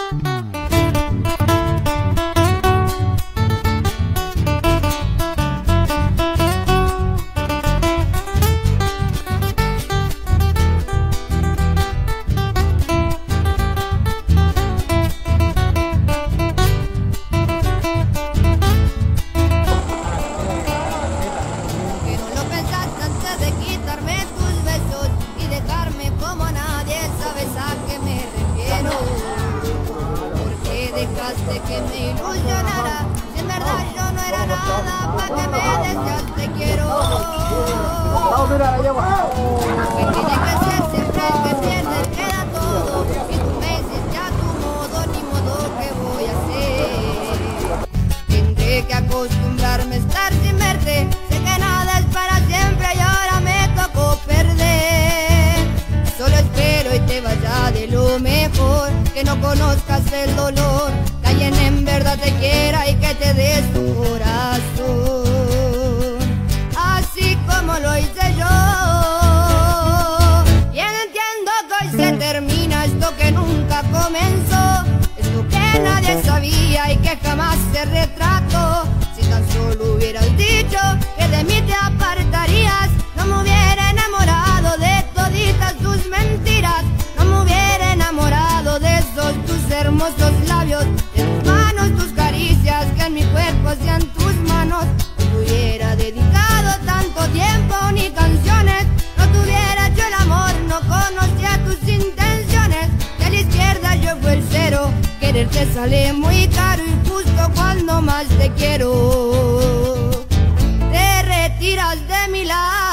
Dejaste que me ilusionara, si en verdad yo no era nada, para que me decías te quiero. Que tiene que ser siempre el que pierde, queda todo. Y tú me hiciste a tu modo, ni modo que voy a hacer. Tendré que acostumbrarme a estar sin verte, sé que nada es para siempre y ahora me tocó perder. Solo espero y te vaya de lo mejor, que no conozcas el dolor, que alguien en verdad te quiera y que te dé su corazón, así como lo hice yo. Bien entiendo que hoy se termina esto que nunca comenzó, esto que nadie sabía y que jamás se retrató. Si tan solo hubieras dicho que de mí te apartarías, no me hubiera enamorado de toditas tus mentiras, no me hubiera enamorado de esos tus hermosos labios, de tus manos, tus caricias, que en mi cuerpo sean tus manos. No te hubiera dedicado tanto tiempo ni canciones, no te hubiera hecho el amor, no conocía tus intenciones. De la izquierda yo fui el cero, quererte sale muy caro y justo cuando más te quiero, te retiras de mi lado.